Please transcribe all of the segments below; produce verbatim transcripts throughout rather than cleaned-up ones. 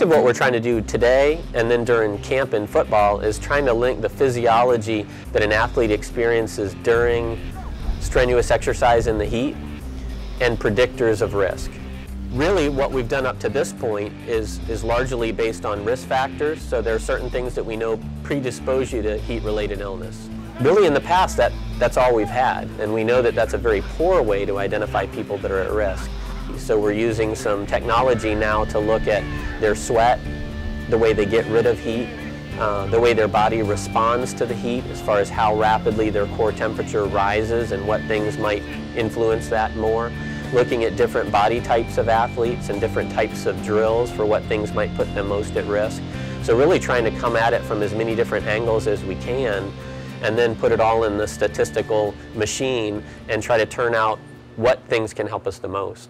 of what we're trying to do today and then during camp in football is trying to link the physiology that an athlete experiences during strenuous exercise in the heat and predictors of risk. Really, what we've done up to this point is, is largely based on risk factors, so there are certain things that we know predispose you to heat-related illness. Really, in the past, that, that's all we've had, and we know that that's a very poor way to identify people that are at risk. So we're using some technology now to look at their sweat, the way they get rid of heat, uh, the way their body responds to the heat as far as how rapidly their core temperature rises and what things might influence that more. Looking at different body types of athletes and different types of drills for what things might put them most at risk. So really trying to come at it from as many different angles as we can and then put it all in the statistical machine and try to turn out what things can help us the most.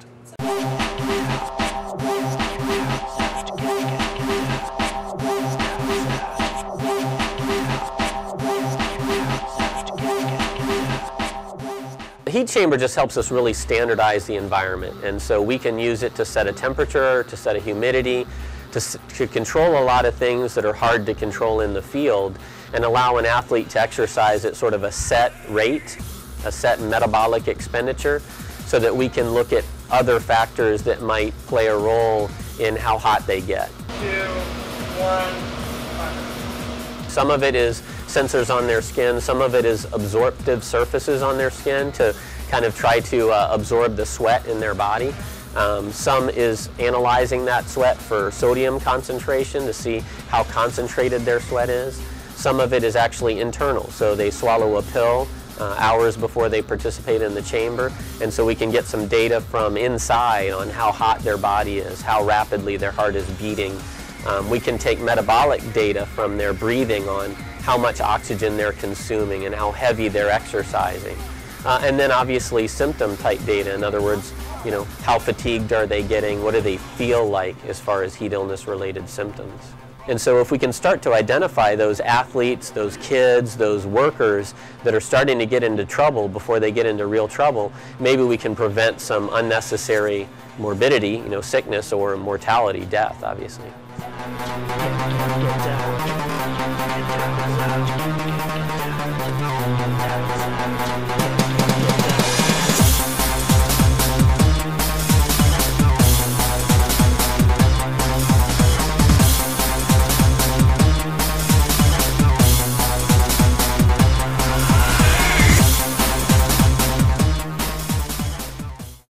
The heat chamber just helps us really standardize the environment, and so we can use it to set a temperature, to set a humidity, to, to control a lot of things that are hard to control in the field and allow an athlete to exercise at sort of a set rate, a set metabolic expenditure, so that we can look at other factors that might play a role in how hot they get. Two, one, five. Some of it is sensors on their skin, some of it is absorptive surfaces on their skin to kind of try to uh, absorb the sweat in their body. Um, some is analyzing that sweat for sodium concentration to see how concentrated their sweat is. Some of it is actually internal, so they swallow a pill uh, hours before they participate in the chamber, and so we can get some data from inside on how hot their body is, how rapidly their heart is beating. Um, we can take metabolic data from their breathing on how much oxygen they're consuming and how heavy they're exercising. Uh, and then obviously symptom type data, in other words, you know, how fatigued are they getting, what do they feel like as far as heat illness related symptoms. And so if we can start to identify those athletes, those kids, those workers that are starting to get into trouble before they get into real trouble, maybe we can prevent some unnecessary morbidity, you know, sickness or mortality, death, obviously. Get down.